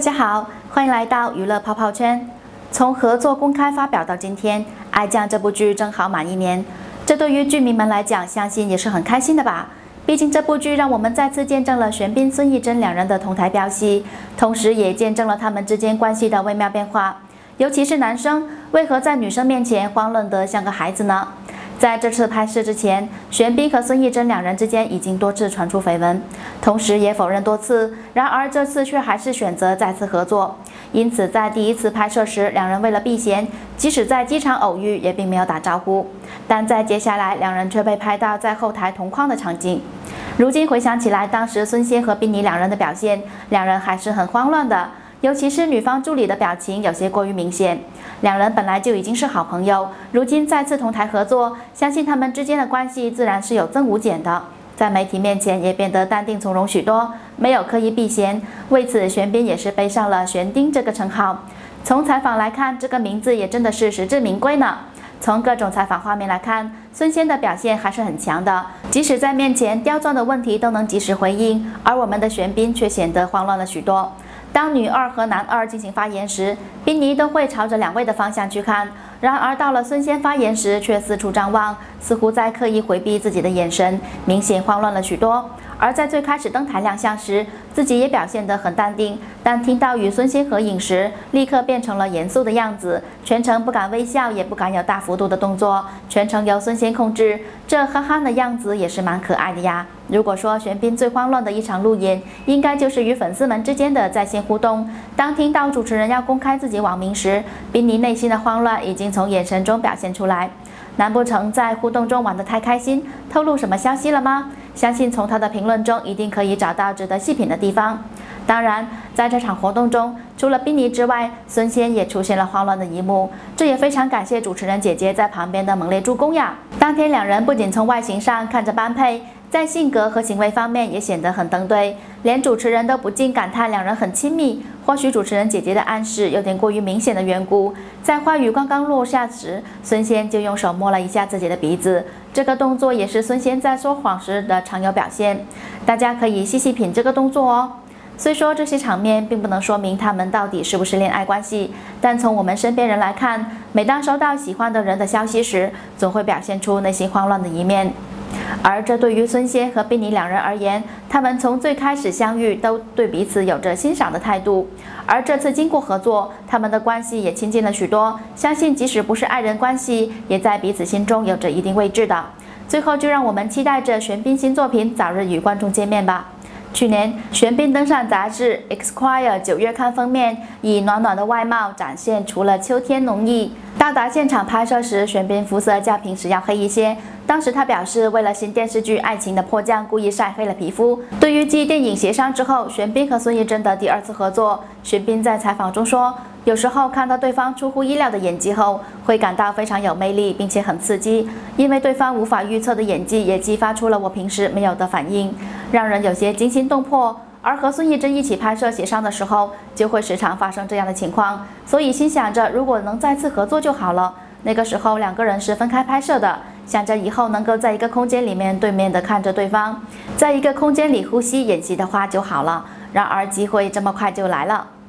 家好，欢迎来到娱乐泡泡圈。从合作公开发表到今天，《爱酱》这部剧正好满1年，这对于剧迷们来讲，相信也是很开心的吧。毕竟这部剧让我们再次见证了玄彬、孙艺珍两人的同台飙戏，同时也见证了他们之间关系的微妙变化。尤其是男生为何在女生面前慌乱得像个孩子呢？在这次拍摄之前，玄彬和孙艺珍两人之间已经多次传出绯闻，同时也否认多次。然而这次却还是选择再次合作。因此，在第一次拍摄时，两人为了避嫌，即使在机场偶遇，也并没有打招呼。但在接下来，两人却被拍到在后台同框的场景。如今回想起来，当时孙仙和彬妮两人的表现，两人还是很慌乱的。尤其是女方助理的表情有些过于明显，两人本来就已经是好朋友，如今再次同台合作，相信他们之间的关系自然是有增无减的。在媒体面前也变得淡定从容许多，没有刻意避嫌。为此，玄彬也是背上了玄丁这个称号。从采访来看，这个名字也真的是实至名归呢。从各种采访画面来看，孙仙的表现还是很强的，即使在面前刁钻的问题都能及时回应，而我们的玄彬却显得慌乱了许多。当女二和男二进行发言时，彬妮都会朝着两位的方向去看，然而到了孙仙发言时，却四处张望，似乎在刻意回避自己的眼神，明显慌乱了许多。而在最开始登台亮相时，自己也表现得很淡定，但听到与孙仙合影时，立刻变成了严肃的样子，全程不敢微笑，也不敢有大幅度的动作，全程由孙仙控制。这憨憨的样子也是蛮可爱的呀。如果说玄彬最慌乱的一场路演，应该就是与粉丝们之间的在线互动。当听到主持人要公开自己网名时，彬妮内心的慌乱已经从眼神中表现出来。难不成在互动中玩得太开心，透露什么消息了吗？相信从他的评论中一定可以找到值得细品的地方。当然，在这场活动中，除了彬妮之外，孙仙也出现了慌乱的一幕，这也非常感谢主持人姐姐在旁边的猛烈助攻呀。当天两人不仅从外形上看着般配，在性格和行为方面也显得很登对，连主持人都不禁感叹两人很亲密。或许主持人姐姐的暗示有点过于明显的缘故，在话语刚刚落下时，孙仙就用手摸了一下自己的鼻子，这个动作也是孙仙在说谎时的常有表现。大家可以细细品这个动作哦。虽说这些场面并不能说明他们到底是不是恋爱关系，但从我们身边人来看，每当收到喜欢的人的消息时，总会表现出内心慌乱的一面。而这对于孙仙和彬妮两人而言，他们从最开始相遇都对彼此有着欣赏的态度，而这次经过合作，他们的关系也亲近了许多。相信即使不是爱人关系，也在彼此心中有着一定位置的。最后就让我们期待着玄彬新作品早日与观众见面吧。去年，玄彬登上杂志《Esquire》9月刊封面，以暖暖的外貌展现出了秋天浓意。到达现场拍摄时，玄彬肤色较平时要黑一些。当时他表示，为了新电视剧《爱情的迫降》，故意晒黑了皮肤。对于继电影协商之后，玄彬和孙艺珍的第2次合作，玄彬在采访中说，有时候看到对方出乎意料的演技后，会感到非常有魅力，并且很刺激，因为对方无法预测的演技也激发出了我平时没有的反应，让人有些惊心动魄。而和孙艺珍一起拍摄协商的时候，就会时常发生这样的情况，所以心想着如果能再次合作就好了。那个时候2个人是分开拍摄的，想着以后能够在一个空间里面对面的看着对方，在一个空间里呼吸演戏的话就好了。然而机会这么快就来了。